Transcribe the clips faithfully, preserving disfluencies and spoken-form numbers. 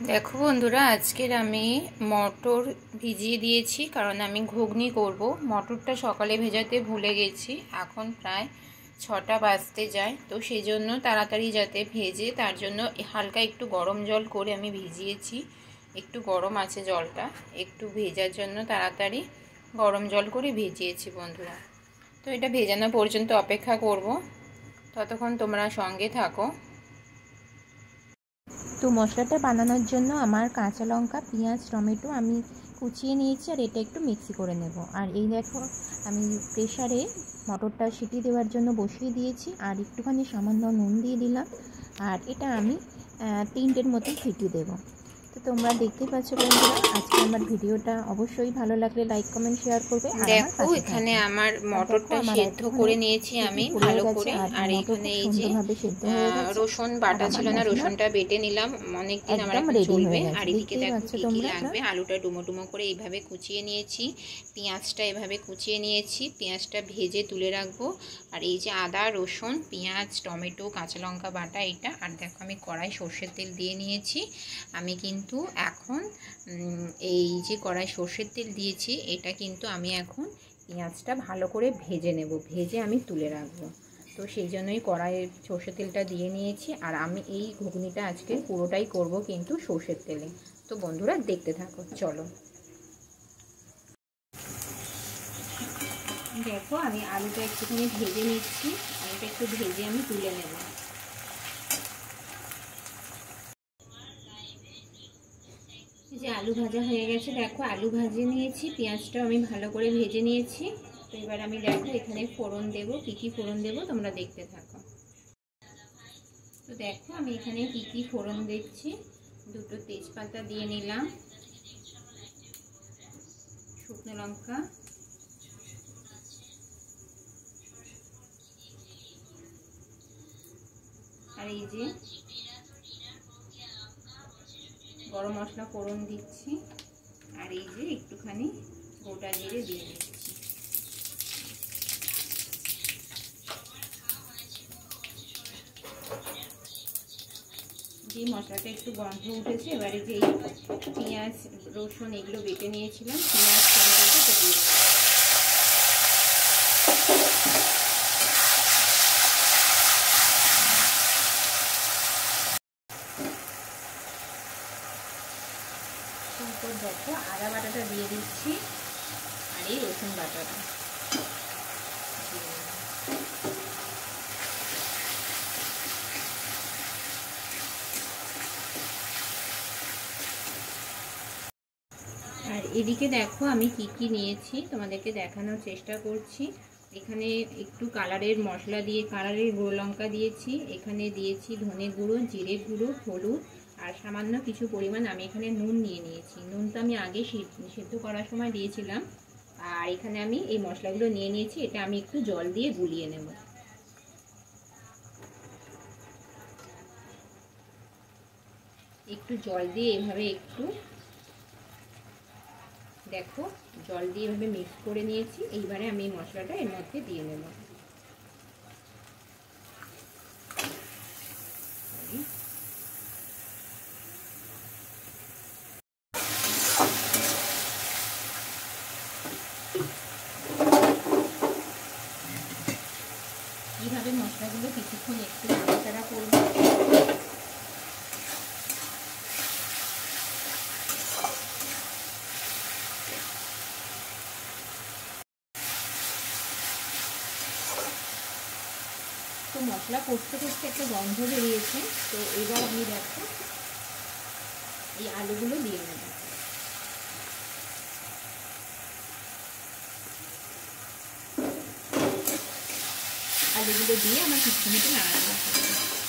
দেখো বন্ধুরা, আজকের আমি মটর ভিজিয়ে দিয়েছি কারণ আমি ঘুগনি করব। মটরটা সকালে ভেজাতে ভুলে গেছি, এখন প্রায় ছটা বাজতে যায়, তো সেই জন্য তাড়াতাড়ি যাতে ভেজে তার জন্য হালকা একটু গরম জল করে আমি ভিজিয়েছি। একটু গরম আছে জলটা, একটু ভেজার জন্য তাড়াতাড়ি গরম জল করে ভিজিয়েছি বন্ধুরা। তো এটা ভেজানো পর্যন্ত অপেক্ষা করব, ততক্ষণ তোমরা সঙ্গে থাকো। তো মশলাটা বানানোর জন্য আমার কাঁচা লঙ্কা, পেঁয়াজ, টমেটো আমি কুচিয়ে নিয়েছি, আর এটা একটু মিক্সি করে নেব। আর এই দেখো, আমি প্রেসারে মটরটা সিটি দেওয়ার জন্য বসিয়ে দিয়েছি, আর একটুখানি সামান্য নুন দিয়ে দিলাম, আর এটা আমি তিনটের মতো সিটি দেবো। তো তোমরা দেখতে পাচ্ছ বন্ধুরা, আজকে আমার ভিডিওটা অবশ্যই ভালো লাগলে লাইক, কমেন্ট, শেয়ার করবে। দেখো এখানে আমার মটরটা সেদ্ধ করে নিয়েছি আমি ভালো করে, আর এখানে এই যে রসুন বাটা ছিল না, রসুনটা বেটে নিলাম, অনেকদিন আমার এখন চলবে। আর এদিকে দেখো কি কি লাগবে, আলুটা ডুমো ডুমো করে এইভাবে কুচিয়ে নিয়েছি, পেঁয়াজটা এভাবে কুচিয়ে নিয়েছি, পেঁয়াজটা ভেজে তুলে রাখবো। আর এই যে আদা, রসুন, পেঁয়াজ, টমেটো, কাঁচা লঙ্কা বাটা এটা। আর দেখো আমি কড়াই সর্ষের তেল দিয়ে নিয়েছি। আমি কিন্তু এখন এই যে কড়াই সর্ষের তেল দিয়েছি, এটা কিন্তু আমি এখন পেঁয়াজটা ভালো করে ভেজে নেব, ভেজে আমি তুলে রাখবো। তো সেই জন্যই কড়াইয়ে সর্ষের তেলটা দিয়ে নিয়েছি। আর আমি এই ঘুগনিটা আজকে পুরোটাই করব কিন্তু সর্ষের তেলে। তো বন্ধুরা দেখতে থাকো, চলো। দেখো আমি আলুটা একটুখানি ভেজে নিচ্ছি, আলুটা একটু ভেজে আমি তুলে নেব। যে আলু ভাজা হয়ে গেছে, দেখো আলু ভাজে নিয়েছি, পেঁয়াজটাও আমি ভালো করে ভেজে নিয়েছি। তো এবার আমি দেখো এখানে ফোড়ন দেব, কি কি ফোড়ন দেব তোমরা দেখতে থাকো। তো দেখো আমি এখানে কি কি ফোড়ন দিচ্ছি। দুটো তেজপাতা দিয়ে নিলাম, শুকনো লঙ্কা, আর এই যে গরম মশলা ফোড়ন দিচ্ছি, আর এই যে একটুখানি গোটা জিরে দিয়ে দিচ্ছি। যে মশলাটা একটু গন্ধ উঠেছে, এবারে যে পেঁয়াজ, রসুন এগুলো বেটে নিয়েছিলাম, পেঁয়াজ টমেটোটা দিয়ে দিচ্ছি। তারপর দেখো আদা বাটাটা দিয়ে দিচ্ছি, আর এই রসুন বাটাটা। আর এদিকে দেখো আমি কি কি নিয়েছি তোমাদেরকে দেখানোর চেষ্টা করছি। এখানে একটু কালারের মশলা দিয়ে কালারের গুঁড়ো লঙ্কা দিয়েছি, এখানে দিয়েছি ধনে গুঁড়ো, জিরে গুঁড়ো, হলুদ, আর সামান্য কিছু পরিমাণ আমি এখানে নুন নিয়ে নিয়েছি। নুনটা আমি আগে সিদ্ধ করার সময় দিয়েছিলাম। আর এখানে আমি এই মশলাগুলো নিয়ে নিয়েছি, এটা আমি একটু জল দিয়ে গুলিয়ে নেব। একটু জল দিয়ে এভাবে একটু দেখো জল দিয়ে এভাবে মিক্স করে নিয়েছি। এইবারে আমি এই মশলাটা এর মধ্যে দিয়ে নেব। এইভাবে মশলাগুলো কিছুক্ষণ একটু নাড়াচাড়া করবো। তো মশলা কষতে কষতে একটা গন্ধ বেরিয়েছে, তো এবার আমি দেখো এই আলুগুলো দিয়ে নেব। আলুগুলো দিয়ে আমার কিছুক্ষণ একটু নাড়াচাড়া করবো।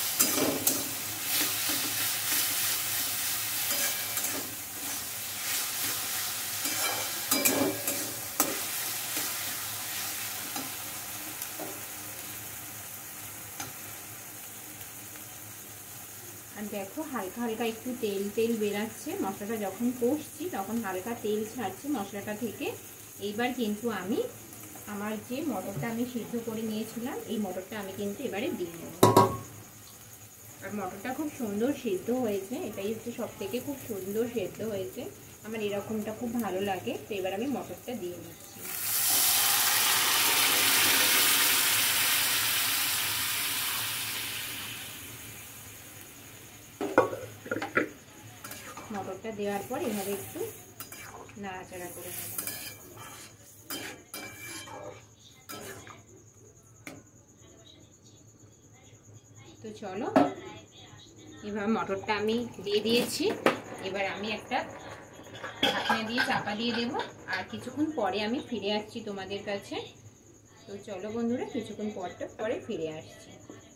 আর দেখো হালকা হালকা একটু তেল তেল বেরাচ্ছে, মশলাটা যখন কষছি তখন হালকা তেল ছাড়ছে মশলাটা থেকে। এইবার কিন্তু আমি আমার যে মটরটা আমি সিদ্ধ করে নিয়েছিলাম, এই মটরটা আমি কিন্তু এবারে দিয়ে নেব। আর মটরটা খুব সুন্দর সেদ্ধ হয়েছে, এটাই হচ্ছে সব থেকে খুব সুন্দর সেদ্ধ হয়েছে। আমার এরকমটা খুব ভালো লাগে। তো এবার আমি মটরটা দিয়ে নিচ্ছি। মটরটা দেওয়ার পর এভাবে একটু নাড়াচাড়া করে নেব। তো চলো, এবার মটরটা আমি দিয়ে দিয়েছি। এবার আমি একটা ঢাকনা দিয়ে চাপা দিয়ে দেব, আর কিছুক্ষণ পরে আমি ফিরে আসছি তোমাদের কাছে। তো চলো বন্ধুরা, কিছুক্ষণ পরটা পরে ফিরে আসছি।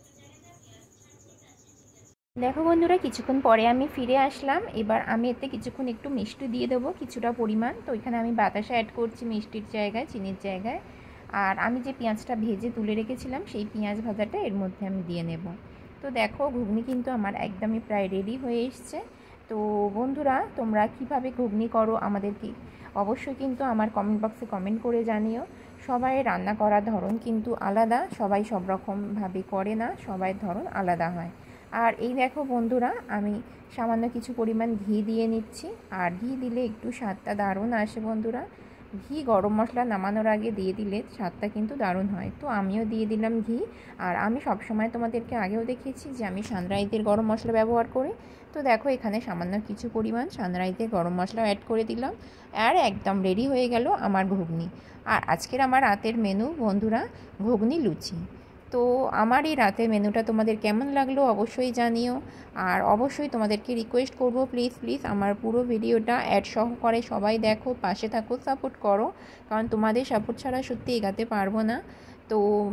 দেখো বন্ধুরা, কিছুক্ষণ পরে আমি ফিরে আসলাম। এবার আমি এতে কিছুক্ষণ একটু মিষ্টি দিয়ে দেবো, কিছুটা পরিমাণ। তো এখানে আমি বাতাসা অ্যাড করছি মিষ্টির জায়গায়, চিনির জায়গায়। আর আমি যে পেঁয়াজটা ভেজে তুলে রেখেছিলাম সেই পেঁয়াজ ভাজাটা এর মধ্যে আমি দিয়ে নেব। তো দেখো, ঘুগনি কিন্তু আমার একদমই প্রায় রেডি হয়ে এসছে। তো বন্ধুরা, তোমরা কিভাবে ঘুগনি করো আমাদেরকে অবশ্যই কিন্তু আমার কমেন্ট বক্সে কমেন্ট করে জানিও। সবাই রান্না করার ধরন কিন্তু আলাদা, সবাই সব রকমভাবে করে না, সবাই ধরন আলাদা হয়। আর এই দেখো বন্ধুরা, আমি সামান্য কিছু পরিমাণ ঘি দিয়ে নিচ্ছি। আর ঘি দিলে একটু স্বাদটা দারুণ আসে বন্ধুরা। ঘি গরম মশলা নামানোর আগে দিয়ে দিলে স্বাদটা কিন্তু দারুণ হয়। তো আমিও দিয়ে দিলাম ঘি। আর আমি সবসময় তোমাদেরকে আগেও দেখিয়েছি যে আমি সানরাইজের গরম মশলা ব্যবহার করি। তো দেখো, এখানে সামান্য কিছু পরিমাণ সানরাইজের গরম মশলা অ্যাড করে দিলাম। আর একদম রেডি হয়ে গেল আমার ঘুগনি। আর আজকের আমার রাতের মেনু বন্ধুরা, ঘুগনি লুচি। তো আমার এই রাতের মেনুটা তোমাদের কেমন লাগলো অবশ্যই জানিও। আর অবশ্যই তোমাদেরকে রিকোয়েস্ট করব, প্লিজ প্লিজ আমার পুরো ভিডিওটা অ্যাড সহকারে সবাই দেখো, পাশে থাকো, সাপোর্ট করো। কারণ তোমাদের সাপোর্ট ছাড়া সত্যি এগাতে পারবো না। তো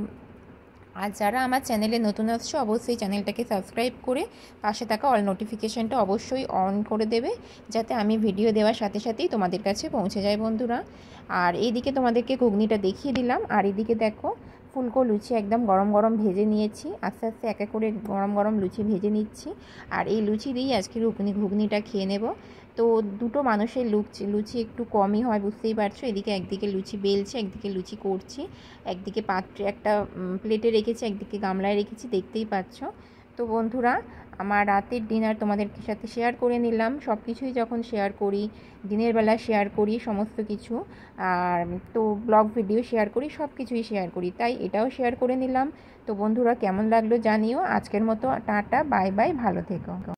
আর যারা আমার চ্যানেলে নতুন আসছো অবশ্যই চ্যানেলটাকে সাবস্ক্রাইব করে পাশে থাকা অল নোটিফিকেশানটা অবশ্যই অন করে দেবে, যাতে আমি ভিডিও দেওয়ার সাথে সাথেই তোমাদের কাছে পৌঁছে যায় বন্ধুরা। আর এইদিকে তোমাদেরকে ঘুগনিটা দেখিয়ে দিলাম। আর এদিকে দেখো, ফুলকো লুচি একদম গরম গরম ভেজে নিয়েছি। আস্তে আস্তে এক এক করে গরম গরম লুচি ভেজে নিচ্ছি। আর এই লুচি দিয়েই আজকে ঘুগনি ঘুগনিটা খেয়ে নেব। তো দুটো মানুষের লুচি লুচি একটু কমই হয়, বুঝতেই পারছো। এদিকে একদিকে লুচি বেলছে, একদিকে লুচি করছি, একদিকে পাত্রে একটা প্লেটে রেখেছি, একদিকে গামলায় রেখেছি, দেখতেই পাচ্ছ। তো বন্ধুরা, আমার রাতের ডিনার তোমাদের সাথে শেয়ার করে নিলাম। সব কিছুই যখন শেয়ার করি, দিনের বেলা শেয়ার করি সমস্ত কিছু, আর তো ব্লগ ভিডিও শেয়ার করি, সব কিছুই শেয়ার করি, তাই এটাও শেয়ার করে নিলাম। তো বন্ধুরা, কেমন লাগলো জানিও। আজকের মতো টাটা, বাই বাই, ভালো থেকো।